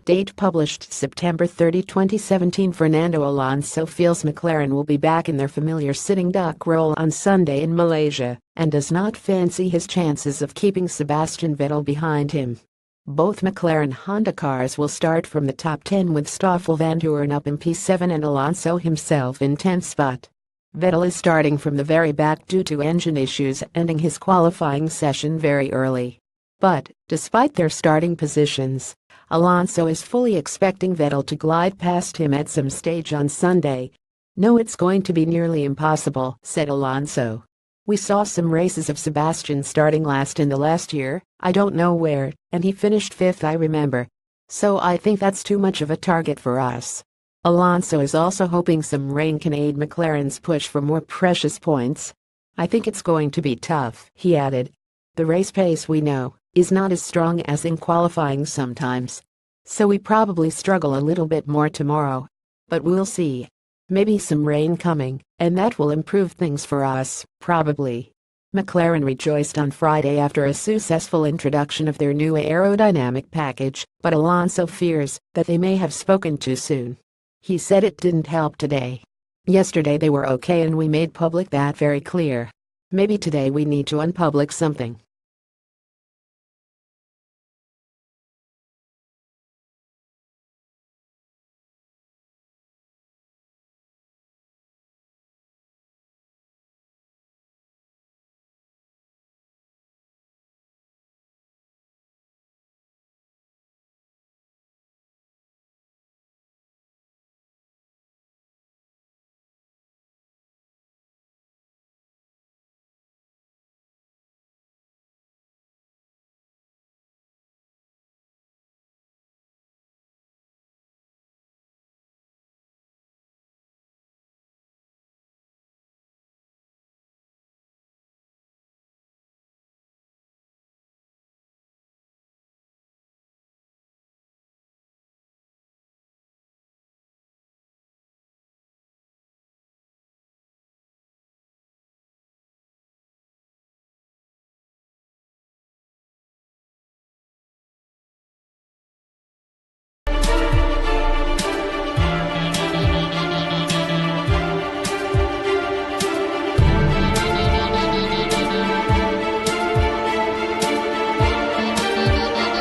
Date published September 30, 2017. Fernando Alonso feels McLaren will be back in their familiar sitting duck role on Sunday in Malaysia and does not fancy his chances of keeping Sebastian Vettel behind him. Both McLaren Honda cars will start from the top 10 with Stoffel Vandoorne up in P7 and Alonso himself in 10th spot. Vettel is starting from the very back due to engine issues, ending his qualifying session very early. But, despite their starting positions, Alonso is fully expecting Vettel to glide past him at some stage on Sunday. "No, it's going to be nearly impossible," said Alonso. "We saw some races of Sebastian starting last in the last year, I don't know where, and he finished 5th I remember. So I think that's too much of a target for us." Alonso is also hoping some rain can aid McLaren's push for more precious points. "I think it's going to be tough," he added. "The race pace, we know, is not as strong as in qualifying sometimes. So we probably struggle a little bit more tomorrow. But we'll see. Maybe some rain coming, and that will improve things for us, probably." McLaren rejoiced on Friday after a successful introduction of their new aerodynamic package, but Alonso fears that they may have spoken too soon. He said it didn't help today. "Yesterday they were okay and we made public that very clear. Maybe today we need to unpublic something."